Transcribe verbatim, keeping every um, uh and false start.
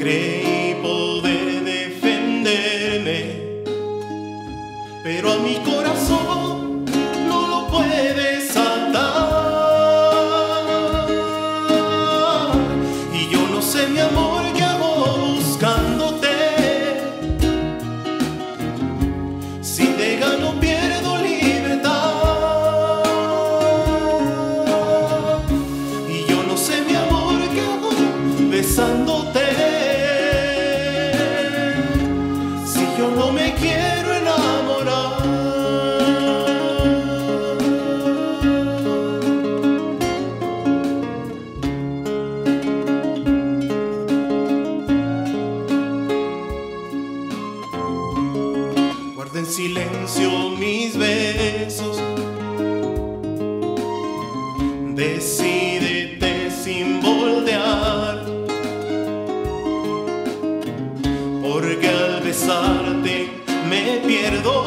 Creí poder defenderme, pero a mi corazón no lo puedes atar. Y yo no sé, mi amor, qué hago buscándote. Si te gano pierdo libertad. Y yo no sé, mi amor, qué hago besándote. Si yo no me quiero enamorar. Guarda en silencio mis besos. Decídete sin voltear, porque al besarte me pierdo.